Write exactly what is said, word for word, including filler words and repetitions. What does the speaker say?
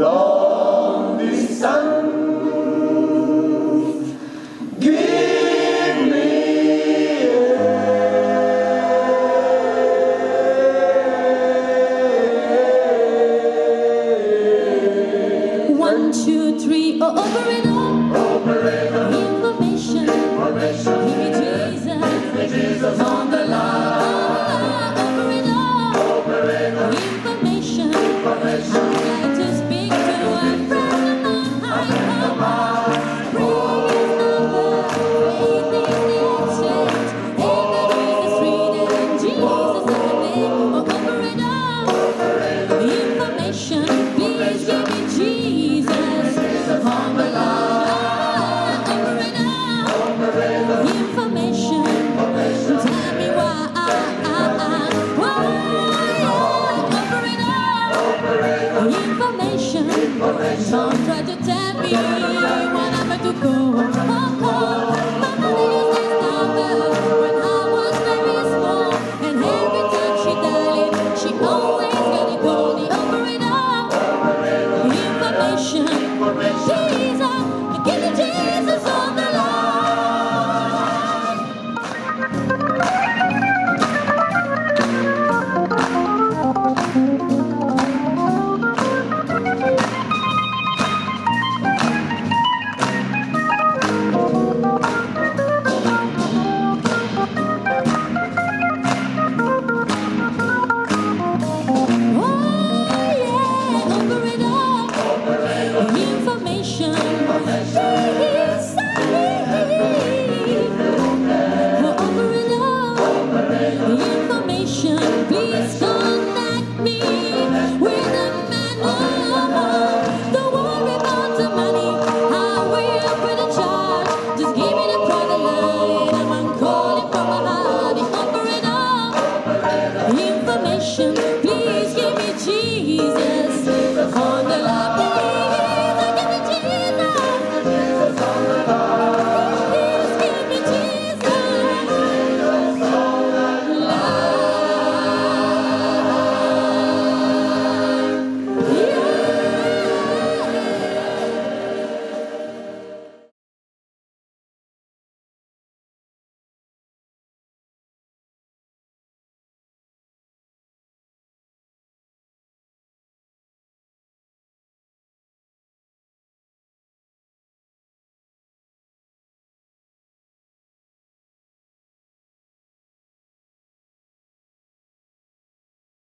long distance. Give me one, two, three, oh, over and on. over and on. Information, Information. give me Jesus, Give me Jesus on the line. oh, over and on. Over and on. Information, Information. I'd like to speak to a friend of mine. Come on, praise number, faith is the exchange. Amen is the sweet and Jesus is the name. Oh, over and on. Information, please give me Jesus on the line. Over and on. Information, tell me why, why, over and on. Information, don't try to tell me what I'm about to go.